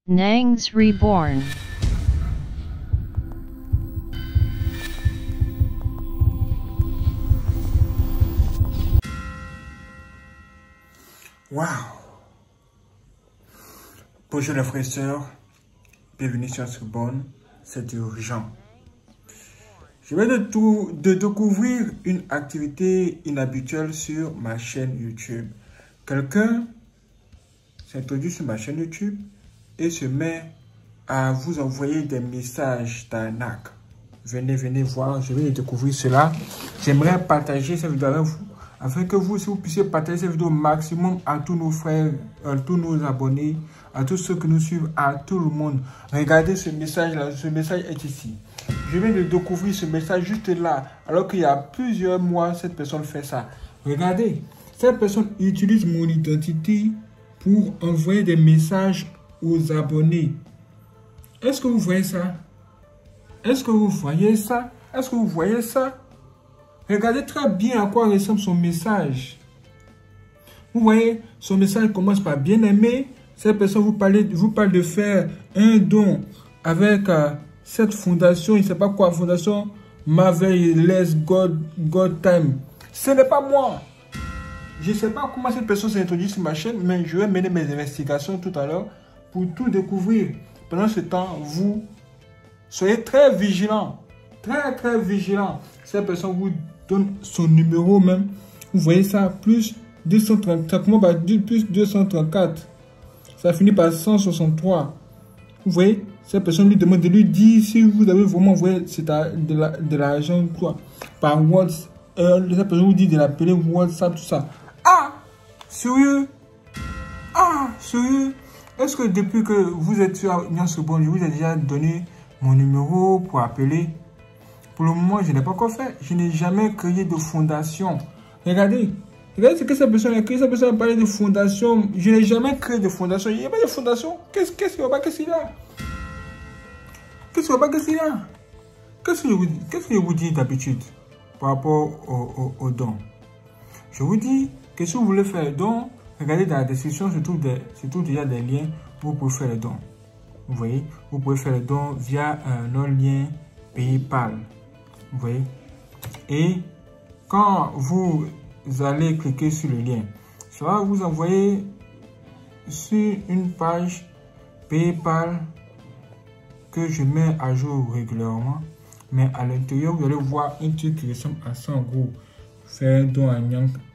Nangs Reborn. Waouh! Bonjour les frères et sœurs, bienvenue sur Reborn, c'est urgent. Je viens de découvrir une activité inhabituelle sur ma chaîne YouTube. Quelqu'un s'introduit sur ma chaîne YouTube et se met à vous envoyer des messages d'arnaque. Venez voir, je viens de découvrir cela. J'aimerais partager cette vidéo avec vous, afin que vous puissiez partager cette vidéo au maximum à tous nos frères, à tous nos abonnés, à tous ceux qui nous suivent, à tout le monde. Regardez ce message-là, ce message est ici. Je viens de découvrir ce message juste là, alors qu'il y a plusieurs mois, cette personne fait ça. Regardez, cette personne utilise mon identité pour envoyer des messages aux abonnés. Est-ce que vous voyez ça? Est-ce que vous voyez ça? Est-ce que vous voyez ça? Regardez très bien à quoi ressemble son message. Vous voyez, son message commence par bien aimé. Cette personne vous parle de faire un don avec cette fondation, je ne sais pas quoi, fondation Marvelous God Time. Ce n'est pas moi. Je ne sais pas comment cette personne s'est introduite sur ma chaîne, mais je vais mener mes investigations tout à l'heure pour tout découvrir. Pendant ce temps, vous soyez très vigilants. Très vigilants. Cette personne vous donne son numéro même. Vous voyez ça, plus 234. Comment va dire plus 234? Ça finit par 163. Vous voyez, cette personne lui demande de lui dire si vous avez vraiment envoyé de l'argent quoi par WhatsApp. Cette personne vous dit de l'appeler WhatsApp, tout ça. Ah, sérieux? Ah, sérieux? Est-ce que depuis que vous êtes sur Alliance Reborn, je vous ai déjà donné mon numéro pour appeler? Pour le moment, je n'ai pas encore fait. Je n'ai jamais créé de fondation. Regardez ce que cette personne a créé. Cette personne a parlé de fondation. Je n'ai jamais créé de fondation. Il n'y a pas de fondation. Qu'est-ce qu'il y a? Qu'est-ce qu'il y a? Qu'est-ce qu'il y a? Qu'est-ce qu'il y a? Qu'est-ce que je vous dis d'habitude par rapport aux dons? Je vous dis que si vous voulez faire les dons, regardez dans la description, se trouve déjà des liens où vous pouvez faire les dons. Vous voyez, vous pouvez faire les dons via un lien PayPal. Vous voyez, et quand vous allez cliquer sur le lien, ça va vous envoyer sur une page PayPal que je mets à jour régulièrement, mais à l'intérieur vous allez voir un truc qui ressemble à ça en gros. Faire un don à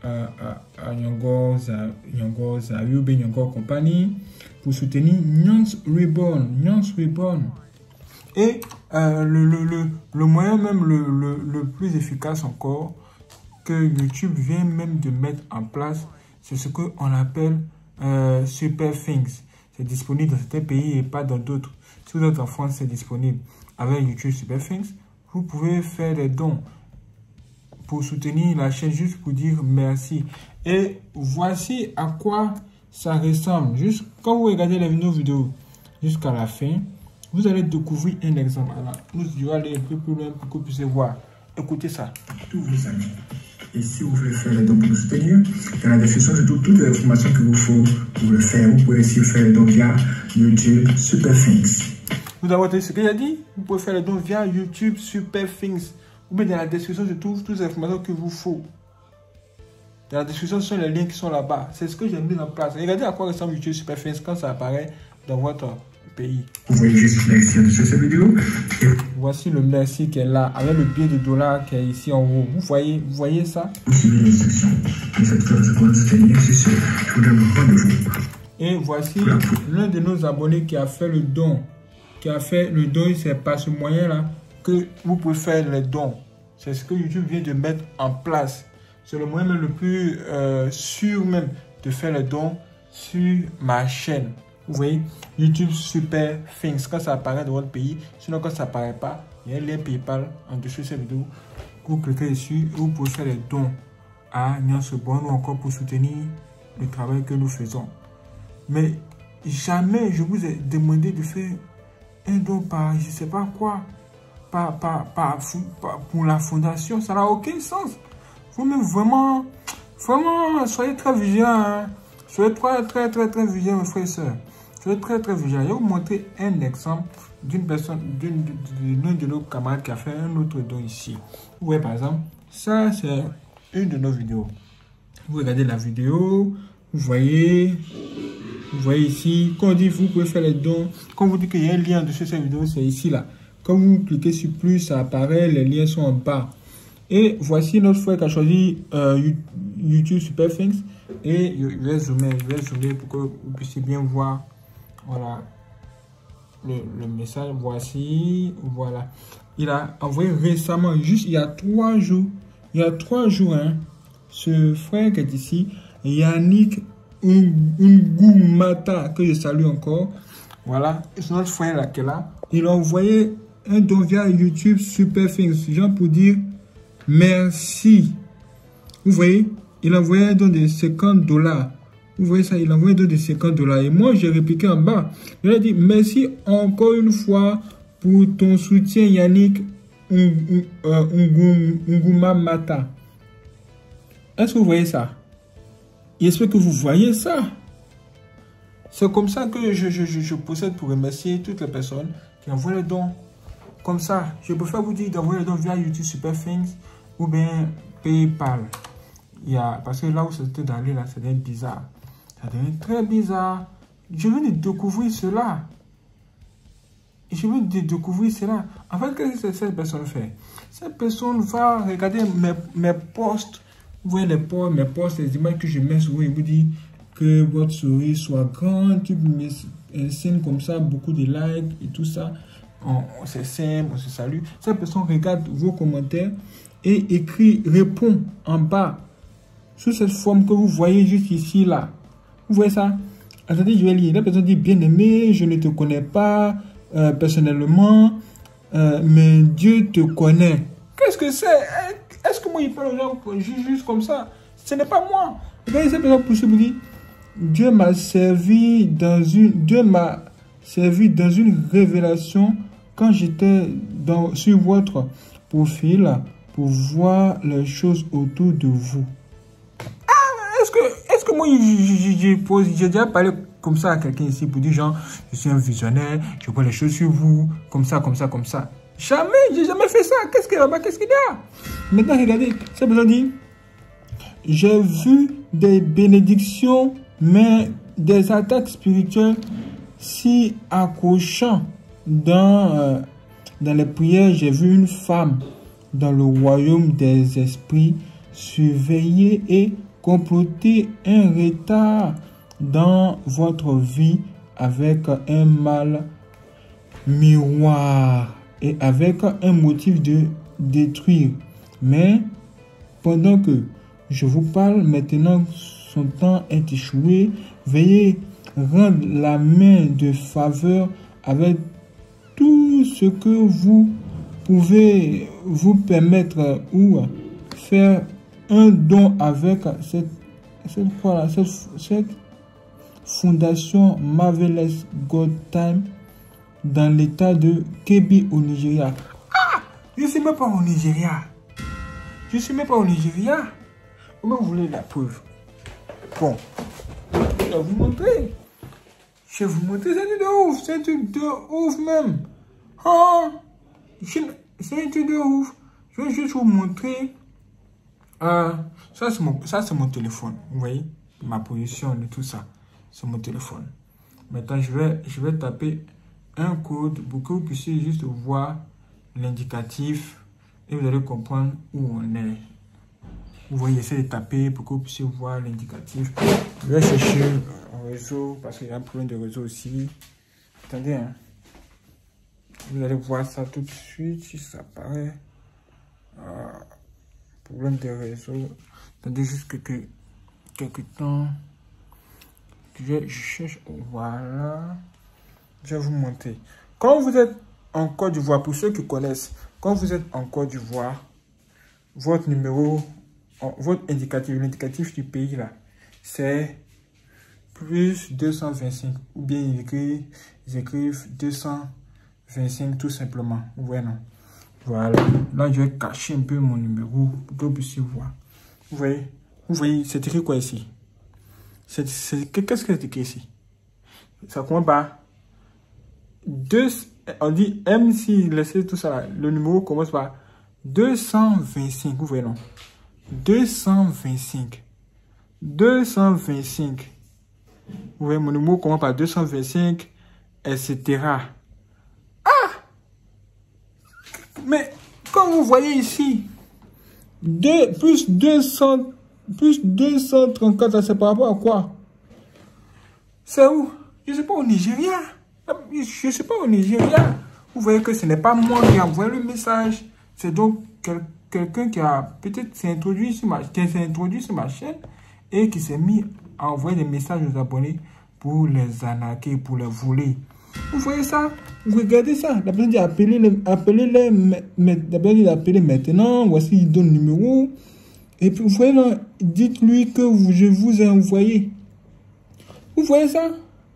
Nyongor Company pour soutenir Nangs Reborn. Et le moyen même le plus efficace encore que YouTube vient même de mettre en place, c'est ce qu'on appelle Super Things. C'est disponible dans certains pays et pas dans d'autres. Si vous êtes en France, c'est disponible. Avec YouTube Super Things, vous pouvez faire des dons pour soutenir la chaîne, juste pour dire merci. Et voici à quoi ça ressemble. Juste quand vous regardez la vidéo jusqu'à la fin, vous allez découvrir un exemple. Alors, nous allons aller un peu plus loin pour que vous puissiez voir. Écoutez ça. Tous vos amis. Et si vous voulez faire les dons pour nous soutenir, dans la description, je trouve toutes les informations qu'il vous faut pour le faire. Vous pouvez aussi faire les dons via YouTube Super Things. Vous avez entendu ce qu'il a dit? Vous pouvez faire les dons via YouTube Super Things. Ou bien dans la description, je trouve toutes les informations qu'il vous faut. Dans la description, ce sont les liens qui sont là-bas. C'est ce que j'ai mis en place. Regardez à quoi ressemble YouTube Super Things quand ça apparaît dans votre pays. Vous voyez juste merci de cette vidéo. Voici le merci qui est là, avec le billet de dollar qui est ici en haut. Vous voyez ça? Et voici l'un de nos abonnés qui a fait le don. C'est par ce moyen-là que vous pouvez faire les dons. C'est ce que YouTube vient de mettre en place. C'est le moyen même le plus sûr même de faire les dons sur ma chaîne. Vous voyez, YouTube Super Things, quand ça apparaît dans votre pays. Sinon, quand ça apparaît pas, il y a un lien PayPal en dessous de cette vidéo. Vous cliquez dessus et vous pouvez faire les dons à Nangs Reborn ou encore pour soutenir le travail que nous faisons. Mais jamais je vous ai demandé de faire un don par je sais pas quoi, pour la fondation. Ça n'a aucun sens. Vous-même vraiment, soyez très vigilants. Hein. Soyez très vigilants, mes frères et sœurs. Soyez très très vigilant. Je vais vous montrer un exemple d'une personne, l'un de nos camarades qui a fait un autre don ici. Vous voyez par exemple, ça c'est une de nos vidéos. Vous regardez la vidéo, vous voyez ici, quand on dit vous pouvez faire les dons, quand vous dit qu'il y a un lien dessus cette vidéo, c'est ici là. Quand vous cliquez sur plus, ça apparaît, les liens sont en bas. Et voici notre frère qui a choisi YouTube Super Things. Et je vais zoomer pour que vous puissiez bien voir. Voilà le message. Voici, voilà. Il a envoyé récemment, juste il y a 3 jours. Il y a 3 jours, hein, ce frère qui est ici, Yannick Ngumata, que je salue encore. Voilà, c'est notre frère là qui est là. Il a envoyé un don via YouTube Super Things, genre pour dire merci. Vous voyez, il a envoyé un don de $50. Vous voyez ça, il a envoyé un don de $50. Et moi, j'ai répliqué en bas. Je lui ai dit, merci encore une fois pour ton soutien, Yannick Ngumata. Est-ce que vous voyez ça? J'espère que vous voyez ça. C'est comme ça que je procède pour remercier toutes les personnes qui envoient les dons. Comme ça, je préfère vous dire d'envoyer les dons via YouTube Super Things ou bien PayPal. Parce que là où c'était d'aller, là, ça devient bizarre. Ça devient très bizarre. Je viens de découvrir cela. En fait, qu'est-ce que cette personne fait? Cette personne va regarder mes posts. Vous voyez mes posts, les images que je mets souvent. Il vous dit que votre souris soit grande. Tu mets un signe comme ça, beaucoup de likes et tout ça. On se s'aime, on se salue. Cette personne regarde vos commentaires et répond en bas. Sous cette forme que vous voyez juste ici, là. Vous voyez ça? Attendez, je vais lire. La personne dit, bien aimé, je ne te connais pas personnellement, mais Dieu te connaît. Qu'est-ce que c'est? Est-ce que moi, il parle aux gens juste comme ça? Ce n'est pas moi. Regardez cette personne poursuit, dit, Dieu m'a servi dans une révélation quand j'étais sur votre profil pour voir les choses autour de vous. Est-ce que moi, j'ai déjà parlé comme ça à quelqu'un ici pour dire genre, je suis un visionnaire, je vois les choses sur vous, comme ça. Jamais, j'ai jamais fait ça. Qu'est-ce qu'il y a là-bas? Qu'est-ce qu'il y a? Maintenant, regardez, cette personne dit, j'ai vu des bénédictions, mais des attaques spirituelles si accrochant dans les prières. J'ai vu une femme dans le royaume des esprits surveiller et comploter un retard dans votre vie avec un mal miroir et avec un motif de détruire. Mais pendant que je vous parle maintenant, son temps est échoué. Veuillez rendre la main de faveur avec tout ce que vous pouvez vous permettre ou faire un don avec cette fondation Marvelous God Time dans l'état de Kebbi au Nigeria. Ah! Je ne suis même pas au Nigeria. Comment vous voulez la preuve? Bon, je vais vous montrer. C'est un truc de ouf. C'est un truc de ouf même. Ah! C'est un truc de ouf. Je vais juste vous montrer. Ça, c'est mon téléphone. Vous voyez? Ma position et tout ça. C'est mon téléphone. Maintenant, je vais taper un code pour que vous puissiez juste voir l'indicatif et vous allez comprendre où on est. Vous voyez, essayez de taper pour que vous puissiez voir l'indicatif. Je vais chercher un réseau parce qu'il y a un problème de réseau aussi. Attendez, hein. Vous allez voir ça tout de suite si ça apparaît. Problème de réseau. Attendez juste quelques temps. Je cherche. Voilà. Je vais vous montrer. Quand vous êtes en Côte d'Ivoire, pour ceux qui connaissent, quand vous êtes en Côte d'Ivoire, votre numéro, votre indicatif, l'indicatif du pays là, c'est plus 225. Ou bien ils écrivent 225 tout simplement. Vous voyez, non? Voilà. Là, je vais cacher un peu mon numéro pour que vous puissiez voir. Vous voyez, c'est écrit quoi ici? Qu'est-ce que c'est écrit ici? Ça commence par 2. On dit M si laissez tout ça là. Le numéro commence par 225. Vous voyez non? 225. 225. Vous voyez, mon numéro commence par 225, etc. Ah! Mais, comme vous voyez ici, plus 234, c'est par rapport à quoi? C'est où? Je ne sais pas, au Nigeria. Je ne sais pas, au Nigeria. Vous voyez que ce n'est pas moi qui ai envoyé le message. C'est donc quelqu'un qui a peut-être s'est introduit sur ma chaîne et qui s'est mis à envoyer des messages aux abonnés pour les arnaquer, pour les voler. Vous voyez ça? Vous regardez ça? La personne dit appelez-les maintenant. Voici, il donne le numéro. Et puis, vous voyez là, dites-lui que je vous ai envoyé. Vous voyez ça?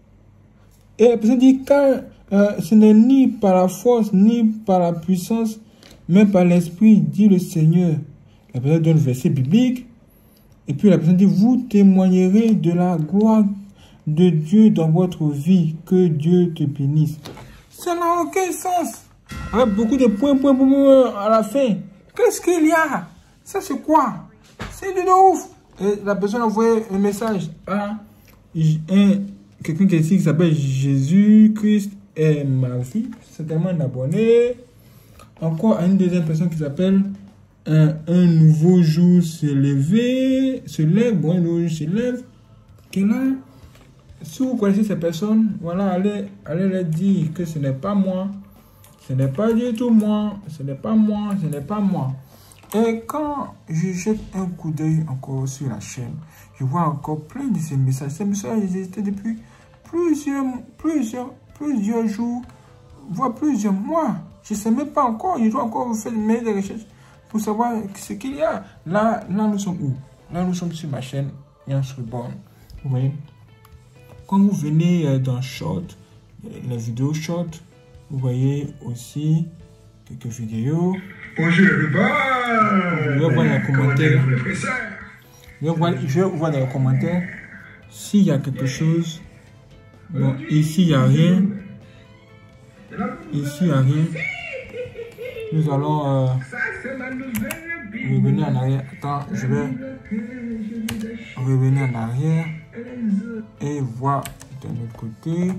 Et la personne dit car ce n'est ni par la force, ni par la puissance, mais par l'esprit, dit le Seigneur. La personne donne le verset biblique. Et puis la personne dit, vous témoignerez de la gloire de Dieu dans votre vie. Que Dieu te bénisse. Ça n'a aucun sens. Avec beaucoup de points à la fin. Qu'est-ce qu'il y a? Ça c'est quoi? C'est de ouf. Et la personne a envoyé un message à quelqu'un qui s'appelle Jésus-Christ est ma vie. C'est tellement un abonné. Encore à une deuxième personne qui s'appelle un nouveau jour se lève, bon, un nouveau jour se lève. Et là, si vous connaissez ces personnes, voilà, allez leur dire que ce n'est pas moi, ce n'est pas du tout moi, ce n'est pas moi, ce n'est pas moi. Et quand je jette un coup d'œil encore sur la chaîne, je vois encore plein de ces messages. Ces messages existaient depuis plusieurs jours, voire plusieurs mois. Je ne sais même pas encore, je dois encore faire des recherches pour savoir ce qu'il y a. Là, nous sommes où? Là, nous sommes sur ma chaîne Yance Reborn. Vous voyez? Quand vous venez dans Short, les vidéos Short, vous voyez aussi quelques vidéos. Bonjour everybody! Je vais voir dans les commentaires. Je vais voir dans les commentaires s'il y a quelque chose. Bon, ici, il n'y a rien. Ici, il n'y a rien. Nous allons revenir en arrière. Attends, je vais revenir en arrière et voir de l'autre côté.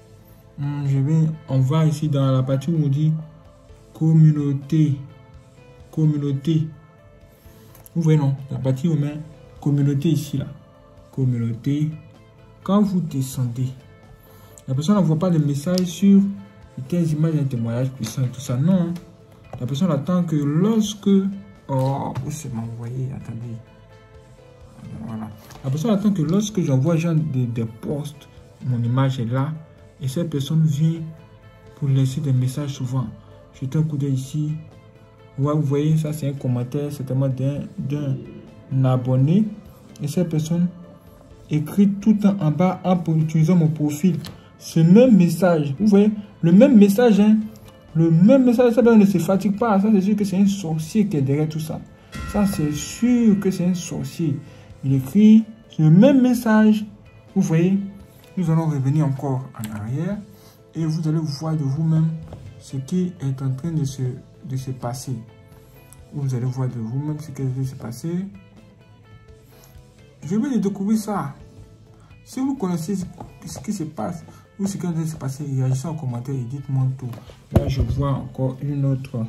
On va ici dans la partie où on dit communauté. Communauté. Vous voyez non? La partie où on met communauté ici là. Communauté. Quand vous descendez, la personne n'envoie pas de message sur telles images d'un témoignage puissant et tout ça. Non. La personne attend que lorsque... Oh, c'est m'envoyé. Attendez. Voilà. La personne attend que lorsque j'envoie des posts, mon image est là. Et cette personne vient pour laisser des messages souvent. Jetez un coup d'œil ici. Ouais, vous voyez, ça c'est un commentaire certainement d'un abonné. Et cette personne écrit tout en bas en utilisant mon profil. Ce même message, vous voyez, le même message, hein. Le même message, ça ne se fatigue pas. Ça, c'est sûr que c'est un sorcier qui est derrière tout ça. Ça, c'est sûr que c'est un sorcier. Il écrit le même message. Vous voyez, nous allons revenir encore en arrière. Et vous allez voir de vous-même ce qui est en train de se passer. Vous allez voir de vous-même ce qui va se passer. Je vais découvrir ça. Si vous connaissez ce qui se passe, ou ce qui va se passer, réagissez en commentaire et dites-moi tout. Là, je vois encore un autre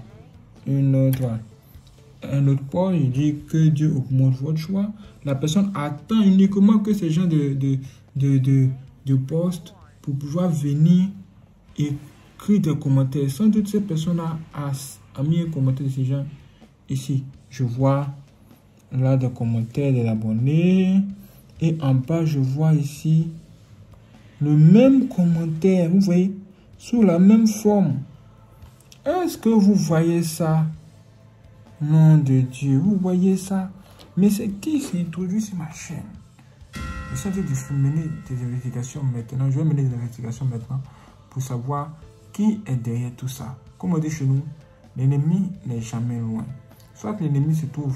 point. Il dit que Dieu augmente votre choix. La personne attend uniquement que ces gens de poste pour pouvoir venir écrire des commentaires. Sans doute, cette personne-là a mis un commentaire de ces gens ici. Je vois là des commentaires des abonnés. Et en bas, je vois ici le même commentaire. Vous voyez, sous la même forme. Est-ce que vous voyez ça? Nom de Dieu, vous voyez ça? Mais c'est qui s'est introduit sur ma chaîne? Je suis en train de mener des investigations maintenant. Je vais mener des investigations maintenant pour savoir qui est derrière tout ça. Comme on dit chez nous, l'ennemi n'est jamais loin. Soit l'ennemi se trouve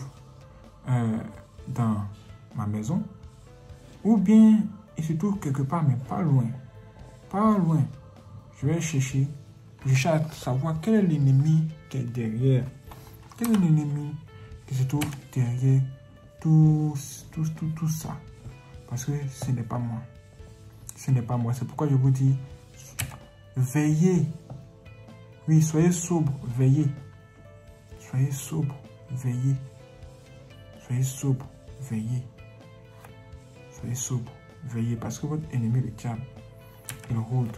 dans ma maison, ou bien il se trouve quelque part, mais pas loin. pas loin. Je vais chercher. Je cherche à savoir quel est l'ennemi qui est derrière. Quel est l'ennemi qui se trouve derrière tout ça. Parce que ce n'est pas moi. Ce n'est pas moi. C'est pourquoi je vous dis, veillez. Oui, soyez sobre, veillez. Soyez sobre, veillez. Soyez sobre, veillez. Soyez sobre, veillez. Parce que votre ennemi, le diable, il rôde.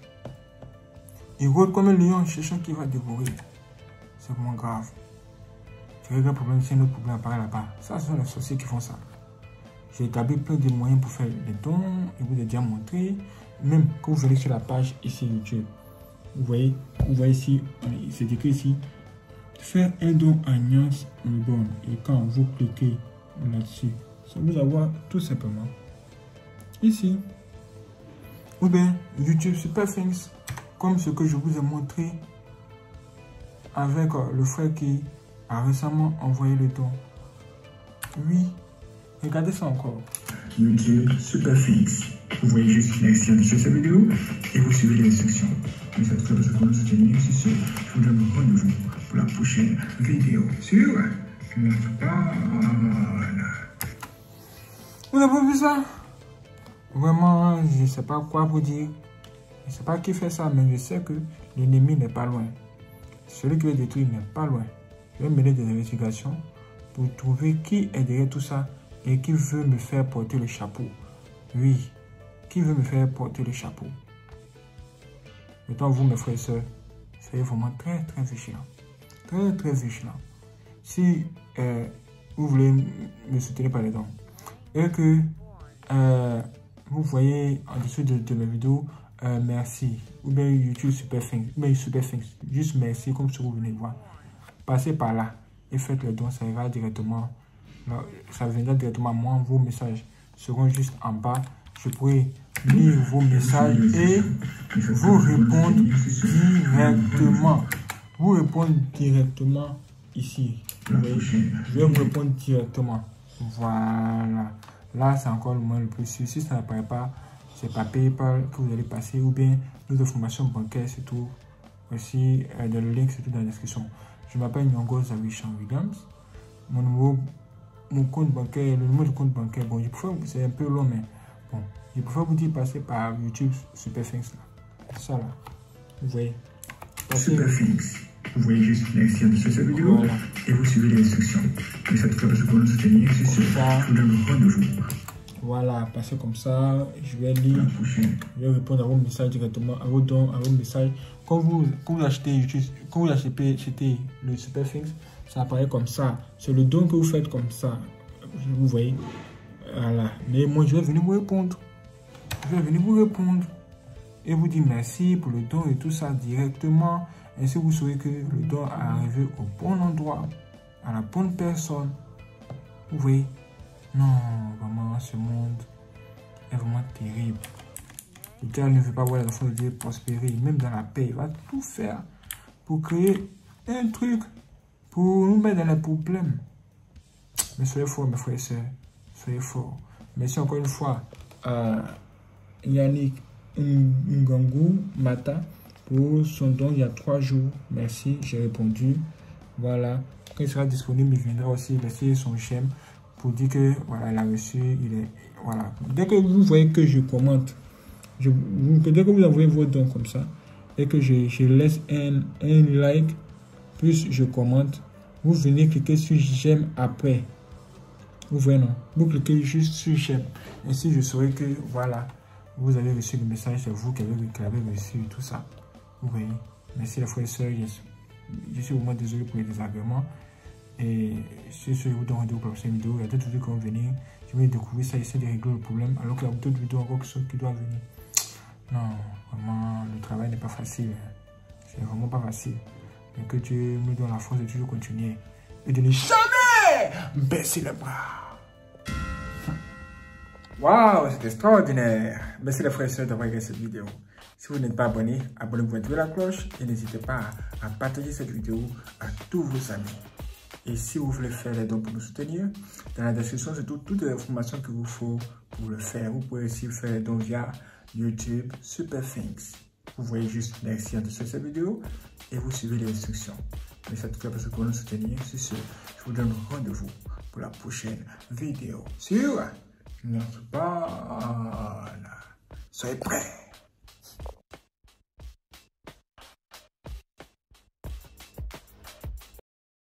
Il rôde comme un lion cherchant qui va dévorer. C'est vraiment grave. Tu règles un problème, si un autre problème apparaît là-bas. Ça, ce sont les sorciers qui font ça. J'ai établi plein de moyens pour faire les dons. Et vous ai déjà montré. Même quand vous allez sur la page ici YouTube, vous voyez ici, c'est écrit ici, faire un don à Niance Reborn. Et quand vous cliquez là-dessus, ça vous avoir tout simplement ici. Ou bien YouTube Super Things, comme ce que je vous ai montré avec le frère qui a récemment envoyé le don. Oui, regardez ça encore. YouTube Super Things. Vous voyez juste l'extrait de cette vidéo et vous suivez les instructions. Mais cette fois, je vous soutenir, c'est sûr. Je vous donne rendez-vous pour la prochaine vidéo sur Vous avez vu ça? Vraiment, je ne sais pas quoi vous dire. Je ne sais pas qui fait ça, mais je sais que l'ennemi n'est pas loin. Celui qui veut détruire n'est pas loin. Je vais mener des investigations pour trouver qui est derrière tout ça et qui veut me faire porter le chapeau. Oui, qui veut me faire porter le chapeau. Maintenant, vous, mes frères et sœurs, soyez vraiment très, très vigilants. Très, très vigilants. Si vous voulez me soutenir par les dons et que vous voyez en dessous de mes vidéos, merci, ou bien YouTube Super Things, ou bien Super Things, juste merci, comme ce que vous venez de voir. Passez par là et faites le don, ça ira directement, ça viendra directement à moi. Vos messages seront juste en bas. Je pourrai lire vos messages et vous répondre directement. Vous répondre directement ici. Je vais vous répondre directement. Voilà. Là, c'est encore le moins le plus sûr. Si ça n'apparaît pas, c'est par PayPal que vous allez passer ou bien nos informations bancaires, c'est tout. Aussi, dans le link, c'est tout dans la description. Je m'appelle Nyongo Zawishan Williams. Mon compte bancaire, le numéro de compte bancaire, bon, c'est un peu long, mais bon, je préfère vous dire passer par YouTube Super Things. Ça là, vous voyez. Super Things. Vous voyez juste l'extrait de cette vidéo voilà. Et vous suivez les instructions. Mais cette fois, je peux nous soutenir, c'est sûr. Je vous donne rendez-vous. Voilà, passez comme ça. Je vais lire. Je vais répondre à vos messages directement, à vos dons, à vos messages. Quand vous achetez YouTube, quand vous achetez le Super Things, ça apparaît comme ça. C'est le don que vous faites comme ça. Vous voyez. Voilà. Mais moi, je vais venir vous répondre. Je vais venir vous répondre. Et vous dire merci pour le don et tout ça directement. Ainsi, vous saurez que le don est arrivé au bon endroit, à la bonne personne. Vous voyez? Non, vraiment, ce monde est vraiment terrible. Le diable ne veut pas voir les enfants de Dieu prospérer, même dans la paix. Il va tout faire pour créer un truc, pour nous mettre dans les problèmes. Mais soyez forts, mes frères et sœurs. Soyez forts. Merci encore une fois à Yannick Ngangou Mata pour son don il y a 3 jours. Merci, j'ai répondu. Voilà. Quand il sera disponible, il viendra aussi laisser son j'aime pour dire que voilà, il a reçu. Voilà. Dès que vous voyez que je commente, dès que vous envoyez vos dons comme ça, et que je laisse un like, plus je commente, vous venez cliquer sur j'aime après. Vous voyez, non? Vous cliquez juste sur j'aime. Ainsi, je saurai que voilà, vous avez reçu le message, c'est vous qui avez reçu tout ça. Vous voyez. Merci les frères et sœurs. Je suis vraiment désolé pour les désagréments. Et si je vous donne rendez-vous pour la prochaine vidéo, il y a d'autres vidéos qui vont venir. Je vais découvrir ça, essayer de régler le problème. Alors qu'il y a d'autres vidéos encore qui doivent venir. Non, vraiment, le travail n'est pas facile. C'est vraiment pas facile. Mais que Dieu me donne la force de toujours continuer. Et de ne jamais baisser les bras. Waouh, c'est extraordinaire. Merci les frères et sœurs d'avoir regardé cette vidéo. Si vous n'êtes pas abonné, abonnez-vous et activez la cloche. Et n'hésitez pas à partager cette vidéo à tous vos amis. Et si vous voulez faire les dons pour nous soutenir, dans la description, c'est toutes les informations qu'il vous faut pour le faire. Vous pouvez aussi faire les dons via YouTube Superthings. Vous voyez juste la description de cette vidéo et vous suivez les instructions. Mais ça tout cas pour nous soutenir. Sur ce, je vous donne rendez-vous pour la prochaine vidéo sur notre page. Soyez prêts!